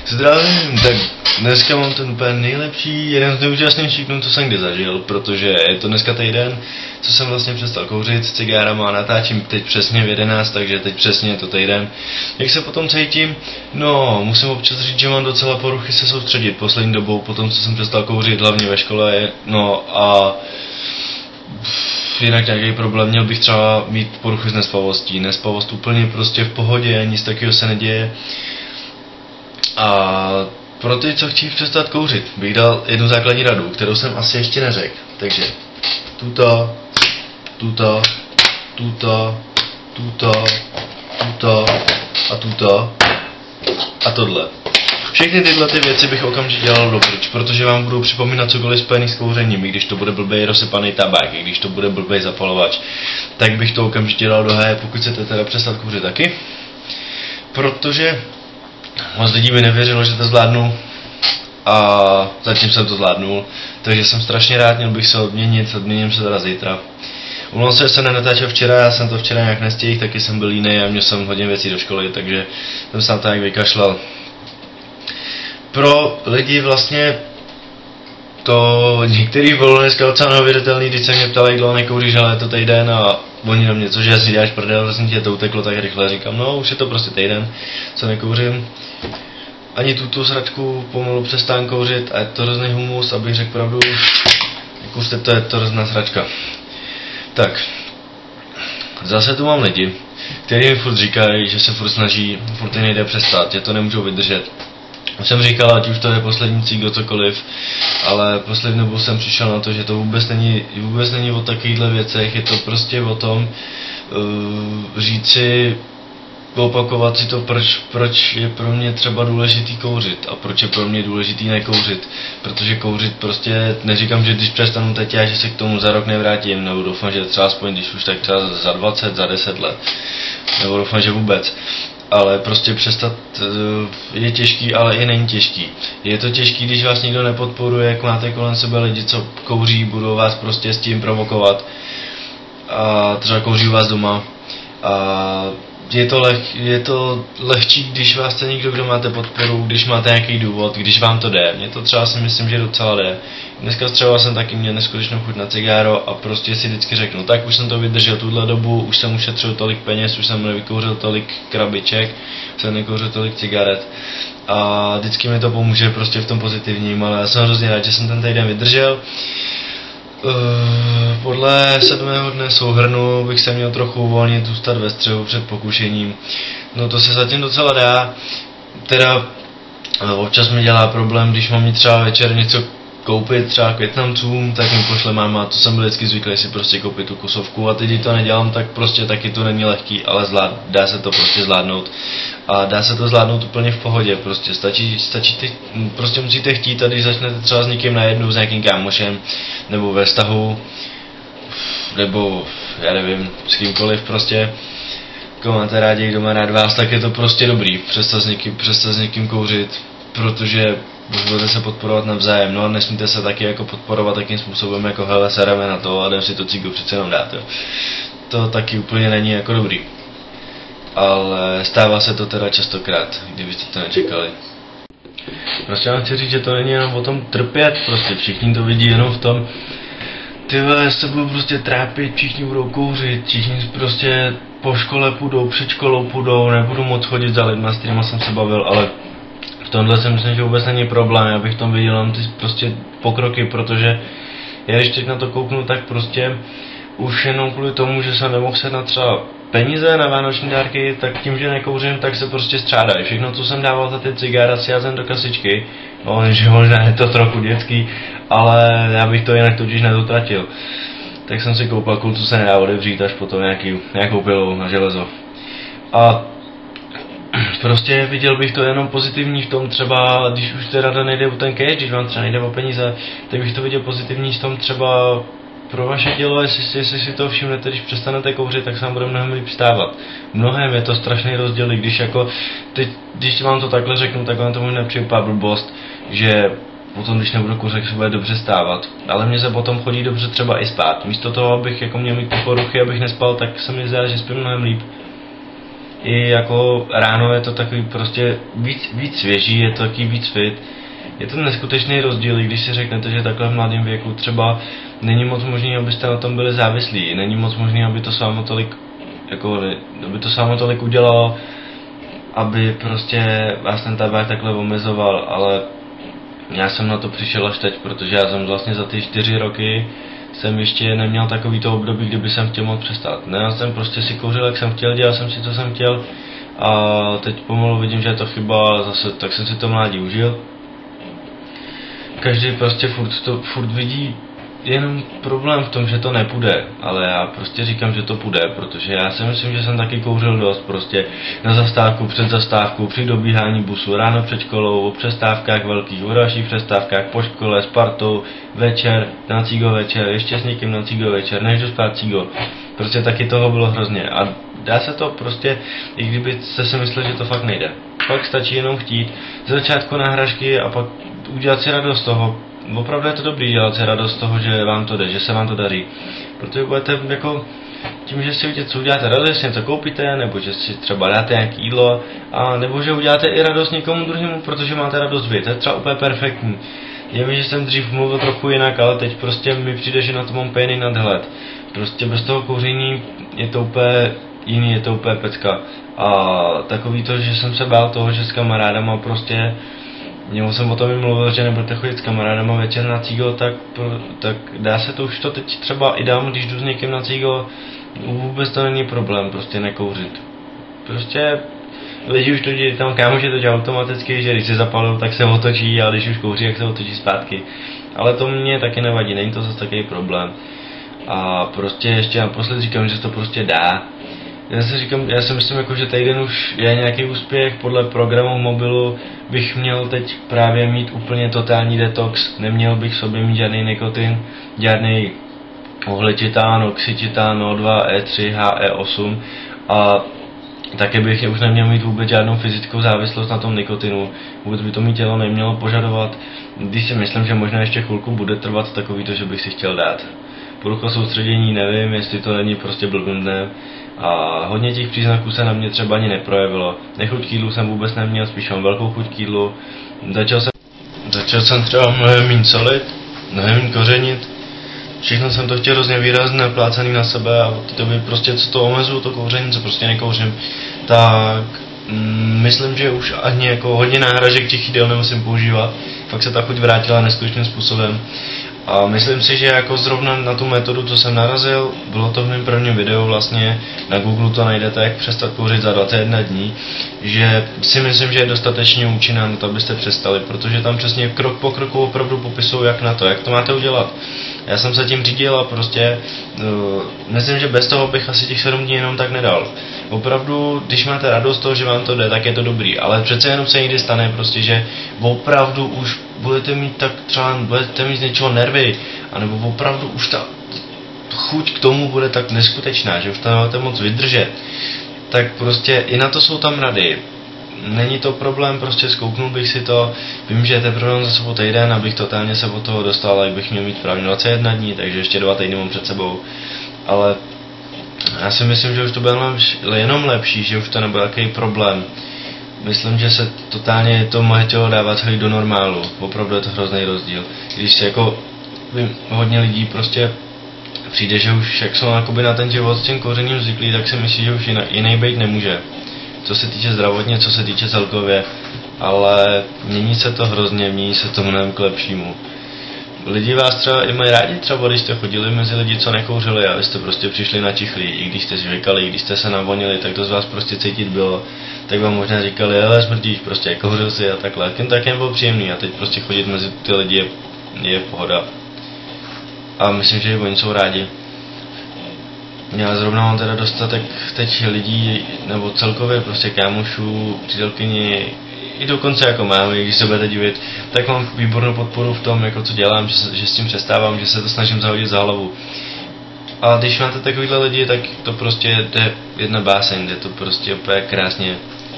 Zdravím, tak dneska mám ten úplně nejlepší, jeden z nejúžasnějších dnů, co jsem kdy zažil, protože je to dneska týden, co jsem vlastně přestal kouřit s cigárama a natáčím teď přesně v 11, takže teď přesně je to týden. Jak se potom cítím? No, musím občas říct, že mám docela poruchy se soustředit poslední dobou, potom co jsem přestal kouřit, hlavně ve škole, no a jinak nějaký problém, měl bych třeba mít poruchy s nespavostí, nespavost úplně prostě v pohodě, nic takového se neděje. A pro ty, co chtějí přestat kouřit, bych dal jednu základní radu, kterou jsem asi ještě neřekl. Takže tuto a tohle. Všechny tyhle ty věci bych okamžitě dělal dopryč, protože vám budou připomínat cokoliv spojený s kouřením, i když to bude blbej rozsypaný tabák, i když to bude blbej zapalovač, tak bych to okamžitě dal do háje, pokud chcete teda přestat kouřit taky. Protože moc lidí mi nevěřilo, že to zvládnu a zatím jsem to zvládnul, takže jsem strašně rád, měl bych se odměním se teda zítra. Umluvám se, že jsem nenatáčel včera, já jsem to včera nějak nestihl, taky jsem byl línej a měl jsem hodně věcí do školy, takže jsem se na to nějak vykašlal. Pro lidi vlastně to některý bylo dneska docela neuvěřitelný, když se mě ptali, kdo nekouříš, ale je to týden a oni na mě, cože si děláš prdel, vlastně tě to uteklo tak rychle, říkám, no už je to prostě týden, co nekouřím. Ani tu sračku pomalu přestán kouřit a je to hrozný humus, abych řekl pravdu, kouřte to, je to hrozná sračka. Tak, zase tu mám lidi, kteří mi furt říkají, že se furt snaží, furt nejde přestat, že to nemůžou vydržet. Už jsem říkal, ať už to je poslední cíl, cokoliv, ale poslední dobou jsem přišel na to, že to vůbec není o takovýchhle věcech, je to prostě o tom říci, opakovat si to, proč je pro mě třeba důležitý kouřit a proč je pro mě důležitý nekouřit, protože kouřit prostě, neříkám, že když přestanu teď já, že se k tomu za rok nevrátím, nebo doufám, že třeba aspoň když už tak třeba za 20, za 10 let, nebo doufám, že vůbec. Ale prostě přestat je těžký, ale i není těžký. Je to těžký, když vás nikdo nepodporuje, jak máte kolem sebe lidi, co kouří, budou vás prostě s tím provokovat a třeba kouří u vás doma. A je to lehčí, když vás chce někdo, kdo máte podporu, když máte nějaký důvod, když vám to jde. Mně to třeba si myslím, že docela jde. Dneska třeba jsem taky měl neskutečnou chuť na cigáro a prostě si vždycky řeknu, tak už jsem to vydržel tuhle dobu, už jsem ušetřil tolik peněz, už jsem nevykouřil tolik krabiček, už jsem nekouřil tolik cigaret a vždycky mi to pomůže prostě v tom pozitivním, ale já jsem hrozně rád, že jsem ten týden vydržel. Podle 7. dne souhrnu bych se měl trochu uvolnit, zůstat ve střehu před pokušením. No to se zatím docela dá, teda občas mi dělá problém, když mám mít třeba večer něco koupit třeba k Vietnamcům, tak mi pošle máma, to jsem byl vždycky zvyklý si prostě koupit tu kusovku a teď to nedělám, tak prostě taky to není lehký, ale dá se to prostě zvládnout. A dá se to zvládnout úplně v pohodě, prostě prostě musíte chtít a když začnete třeba s někým najednou, s nějakým kámošem, nebo ve vztahu, nebo já nevím, s kýmkoliv prostě, koho máte rádi, kdo má rád vás, tak je to prostě dobrý, přestat s někým kouřit, protože budete se podporovat navzájem, no a nesmíte se taky jako podporovat takým způsobem, jako hele, sereme na to a jdem si to cíko přece jenom dát, jo. To taky úplně není jako dobrý. Ale stává se to teda častokrát, kdybyste to nečekali. Prostě vám chci říct, že to není jenom o tom trpět, prostě všichni to vidí jenom v tom, ty vole, se budou prostě trápit, všichni budou kouřit, všichni prostě po škole půjdou, před školou půjdou, nebudou moc chodit za lidma, s kterýma jsem se bavil, ale v tomhle si myslím, že vůbec není problém, já bych v tom viděl jenom ty prostě pokroky, protože já když teď na to kouknu, tak prostě už jenom kvůli tomu, že jsem nemohl se na třeba peníze na vánoční dárky, tak tím, že nekouřím, tak se prostě střádají. Všechno, co jsem dával za ty cigára, si házím do kasičky, no, že možná je to trochu dětský, ale já bych to jinak totiž nedotratil. Tak jsem si koupil kultu, se nedá odevřít až potom nějakou pilou na železo. A prostě viděl bych to jenom pozitivní v tom třeba, když už teda nejde o ten cash, když vám třeba nejde o peníze, tak bych to viděl pozitivní v tom třeba pro vaše tělo, jestli si to všimnete, když přestanete kouřit, tak se vám bude mnohem líp stávat. Mnohem je to strašný rozdíl, když jako, když vám to takhle řeknu, tak vám to možná přijde blbost, že potom, když nebudu kouřit, se bude dobře stávat. Ale mně se potom chodí dobře třeba i spát. Místo toho, abych jako měl mít poruchy, abych nespal, tak se mi zdá, že spím mnohem líp. i jako ráno je to takový prostě víc svěží, je to takový víc fit. Je to neskutečný rozdíl, když si řeknete, že takhle v mladém věku třeba není moc možný, abyste na tom byli závislí, není moc možný, aby to s vámi tolik udělalo, aby prostě vás ten tabák takhle omezoval, ale já jsem na to přišel až teď, protože já jsem vlastně za ty 4 roky jsem ještě neměl takový to období, kdyby jsem chtěl moc přestat. Ne, já jsem prostě si kouřil, jak jsem chtěl, dělal jsem si, co jsem chtěl a teď pomalu vidím, že je to chyba, zase tak jsem si to mládí užil. Každý prostě furt vidí jenom problém v tom, že to nepůjde, ale já prostě říkám, že to půjde, protože já si myslím, že jsem taky kouřil dost prostě na zastávku, před zastávkou, při dobíhání busu, ráno před školou, o přestávkách velkých, o dalších přestávkách, po škole, s partou, večer, na cígo večer, ještě s někým na cígo večer, než jdu spát cígo. Prostě taky toho bylo hrozně a dá se to prostě, i kdybyste si mysleli, že to fakt nejde. Pak stačí jenom chtít, z začátku náhražky a pak udělat si radost z toho. Opravdu je to dobrý dělat si radost z toho, že vám to jde, že se vám to daří. Protože budete jako tím, že si uděláte radost, že něco koupíte, nebo že si třeba dáte nějaké jídlo, a nebo že uděláte i radost někomu druhému, protože máte radost vy. To je třeba úplně perfektní. Já vím, že jsem dřív mluvil trochu jinak, ale teď prostě mi přijde, že na to mám pěkný nadhled. Prostě bez toho kouření je to úplně jiný, je to úplně pecka. A takový to, že jsem se bál toho, že s kamarádama prostě já jsem o tom i mluvil, že nebudete chodit s kamarádama večer na cígo, tak dá se to už to teď třeba i dám, když jdu s někým na cígo, vůbec to není problém, prostě nekouřit. Prostě lidi už to dělají, tam kámoši to dělají automaticky, že když se zapalou, tak se otočí, a když už kouří, tak se otočí zpátky. Ale to mě taky nevadí, není to zase takový problém. A prostě ještě naposled říkám, že se to prostě dá. Já si myslím, jako, že týden už je nějaký úspěch, podle programu mobilu bych měl teď právě mít úplně totální detox, neměl bych v sobě mít žádný nikotin, žádný uhličitán, oxyčitán, O2, E3, HE8 a také bych už neměl mít vůbec žádnou fyzickou závislost na tom nikotinu, vůbec by to mít tělo nemělo požadovat, když si myslím, že možná ještě chvilku bude trvat takový to, že bych si chtěl dát. Porucha soustředění, nevím, jestli to není prostě blbnutné. A hodně těch příznaků se na mě třeba ani neprojevilo. Nechuť k jídlu jsem vůbec neměl, spíš mám velkou chuť k jídlu. Začal jsem třeba mnohem méně solit, mnohem méně kořenit. Všechno jsem to chtěl hrozně výrazně naplácaný na sebe a od té doby prostě co to omezuju, to kouření, co prostě nekouřím, tak myslím, že už ani jako hodně náhražek těch jídel nemusím používat. Fakt se ta chuť vrátila neskutečným způsobem. A myslím si, že jako zrovna na tu metodu, co jsem narazil, bylo to v mém prvním videu vlastně, na Google to najdete, jak přestat kouřit za 21 dní, že si myslím, že je dostatečně účinná na to, abyste přestali, protože tam přesně krok po kroku opravdu popisují, jak na to, jak to máte udělat. Já jsem se tím řídil a prostě myslím, že bez toho bych asi těch 7 dní jenom tak nedal. Opravdu, když máte radost z toho, že vám to jde, tak je to dobrý, ale přece jenom se někdy stane prostě, že opravdu už budete mít tak třeba, budete mít z něčeho nervy, anebo opravdu už ta chuť k tomu bude tak neskutečná, že už to nebudete moc vydržet, tak prostě i na to jsou tam rady. Není to problém, prostě zkouknul bych si to, vím, že je teprve za sebou týden, abych totálně se od toho dostal, jak bych měl mít právě 21 dní, takže ještě 2 týdny mám před sebou, ale já si myslím, že už to bude jenom lepší, že už to nebude takový problém. Myslím, že se totálně to moje tělo dává celý do normálu, opravdu je to hrozný rozdíl. Když se jako hodně lidí prostě přijde, že už jak jsou na ten život s tím kouřením zvyklí, tak si myslí, že už jiný být nemůže. Co se týče zdravotně, co se týče celkově, ale mění se to hrozně, mění se to mnohem k lepšímu. Lidi vás třeba i mají rádi, třeba když jste chodili mezi lidi, co nekouřili, a vy jste prostě přišli načichlí, i když jste zvykali, i když jste se navonili, tak to z vás prostě cítit bylo, tak vám možná říkali, ale smrdíš, prostě kouřil si a takhle, tak jen bylo příjemný a teď prostě chodit mezi ty lidi je pohoda. A myslím, že oni jsou rádi. Já zrovna mám teda dostatek teď lidí, nebo celkově prostě kámošů, přítelkyni, i dokonce jako mámy, když se budete divit, tak mám výbornou podporu v tom, jako co dělám, že s tím přestávám, že se to snažím zahodit za hlavu. A když máte takovýhle lidi, tak to prostě jde jedna báseň, jde to prostě úplně krásně.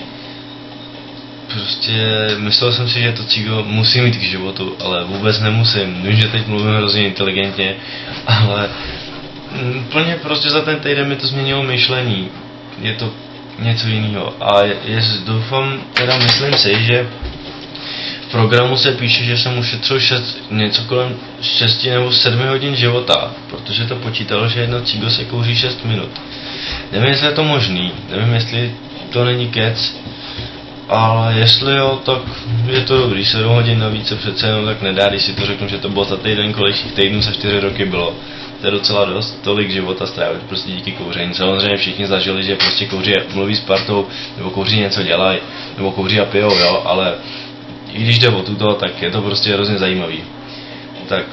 Prostě myslel jsem si, že to cígo musí mít k životu, ale vůbec nemusím. Vím, že teď mluvím hrozně inteligentně, ale úplně prostě za ten týden mi to změnilo myšlení. něco jiného. A doufám, teda myslím si, že v programu se píše, že jsem ušetřil něco kolem 6 nebo 7 hodin života, protože to počítalo, že jedno cígo se kouří 6 minut. Nevím, jestli je to možný, nevím, jestli to není kec, ale jestli jo, tak je to dobrý, 7 hodin navíc se přece jenom tak nedá, když si to řeknu, že to bylo za týden, kolik týdnů za 4 roky bylo. To je docela dost, tolik života strávit prostě díky kouření. Samozřejmě všichni zažili, že prostě kouří mluví s partou, nebo kouří něco dělají, nebo kouří a pijou, jo, ale i když jde o tuto, tak je to prostě hrozně zajímavý. Tak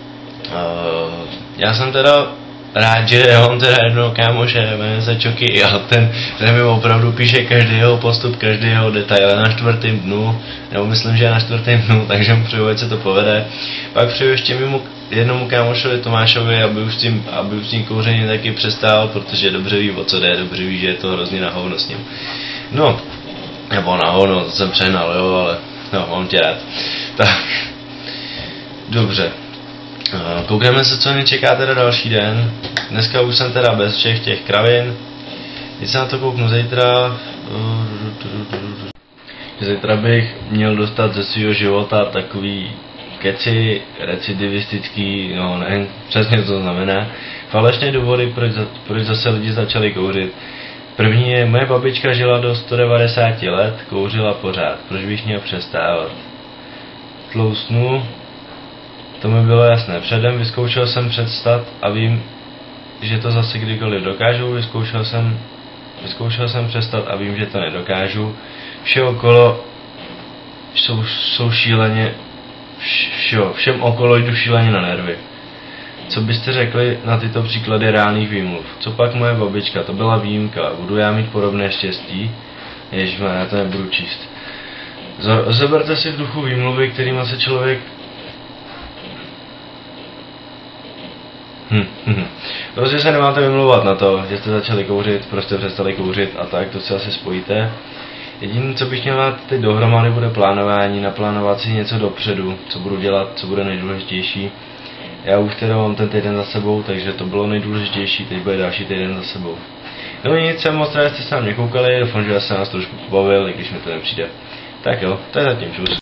já jsem teda rád, že já mám teda jednoho kámoše, jmenuje se Čoky, a ten mi opravdu píše každý jeho postup, každý jeho detail na 4. dnu, nebo myslím, že je na 4. dnu, takže mu přeju, ať se to povede. Pak přeju ještě mému jednomu kámošovi Tomášovi, aby už s tím kouřením taky přestál, protože dobře ví, o co jde, dobře ví, že je to hrozně na hovno s ním. No, nebo na hovno, to jsem přehnal, jo, ale no, mám tě rád. Tak, dobře. Koukneme se, co mě čeká teda další den. Dneska už jsem teda bez všech těch kravin. Teď se na to kouknu zítra. Zítra bych měl dostat ze svého života takový keci, recidivistický, no nevím přesně co to znamená. Falešné důvody, proč zase lidi začali kouřit. První je, moje babička žila do 190 let, kouřila pořád, proč bych měl přestávat. Tloustnu, to mi bylo jasné, předem vyzkoušel jsem předstat a vím, že to zase kdykoliv dokážu, vyzkoušel jsem přestat a vím, že to nedokážu. Vše okolo jsou šíleně, všem okolo jdu šíleně na nervy. Co byste řekli na tyto příklady reálných výmluv? Co pak moje babička, to byla výjimka, budu já mít podobné štěstí? Ježišmarja, já to nebudu číst. Zoberte si v duchu výmluvy, kterýma se člověk... Prostě se nemáte vymlouvat na to, že jste začali kouřit, proč jste přestali kouřit a tak, to si asi spojíte. Jediné, co bych měl dát teď dohromady, bude plánování, naplánovat si něco dopředu, co budu dělat, co bude nejdůležitější. Já už teda mám ten týden za sebou, takže to bylo nejdůležitější, teď bude další týden za sebou. No nic, jsem moc rád, jste se na mě koukali, doufám, že já se nás trošku pobavil, i když mi to nepřijde. Tak jo, to je zatím čus.